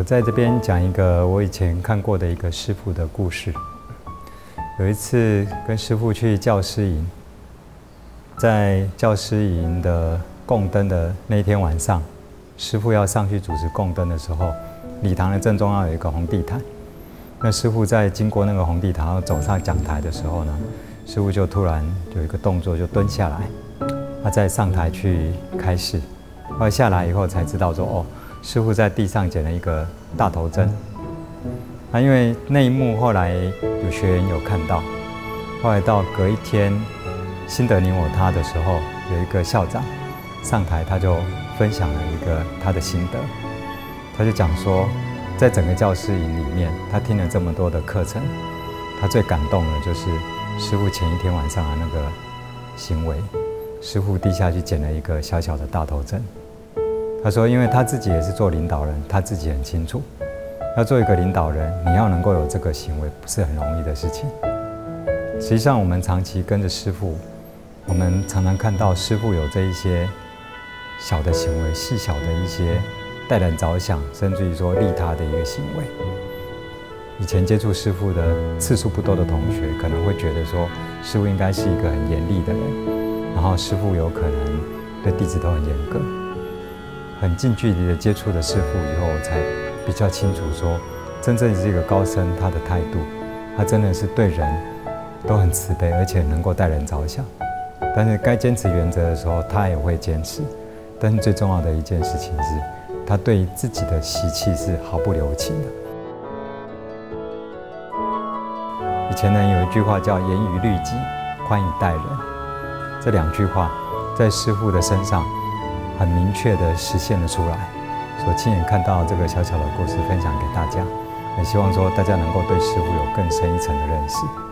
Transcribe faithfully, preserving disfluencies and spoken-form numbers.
在这边讲一个我以前看过的一个师父的故事。有一次跟师父去教师营，在教师营的供灯的那天晚上，师父要上去主持供灯的时候，礼堂的正中央有一个红地毯。那师父在经过那个红地毯要走上讲台的时候呢，师父就突然有一个动作，就蹲下来，他再上台去开示。后来下来以后才知道说，哦，师父在地上捡了一个大头针。那因为那一幕后来有学员有看到，后来到隔一天新得你我他的时候，有一个校长上台，他就分享了一个他的心得。他就讲说，在整个教师营里面，他听了这么多的课程，他最感动的就是师父前一天晚上的那个行为。师父地下去捡了一个小小的大头针。他说，因为他自己也是做领导人，他自己很清楚，要做一个领导人，你要能够有这个行为，不是很容易的事情。实际上，我们长期跟着师父，我们常常看到师父有这一些小的行为，细小的一些带人着想，甚至于说利他的一个行为。以前接触师父的次数不多的同学，可能会觉得说，师父应该是一个很严厉的人，然后师父有可能对弟子都很严格。很近距离的接触的师父以后，我才比较清楚说，真正是一个高僧，他的态度，他真的是对人都很慈悲，而且能够带人着想。但是该坚持原则的时候，他也会坚持。但是最重要的一件事情是，他对自己的习气是毫不留情的。以前呢有一句话叫“严以律己，宽以待人”，这两句话在师父的身上很明确地实现了出来。所亲眼看到这个小小的故事分享给大家，也希望说大家能够对师父有更深一层的认识。